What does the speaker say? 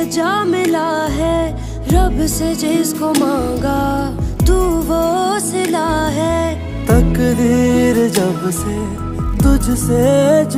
जा मिला है, रब से जिसको मांगा तू वो सिला है। तकदीर जब से तुझसे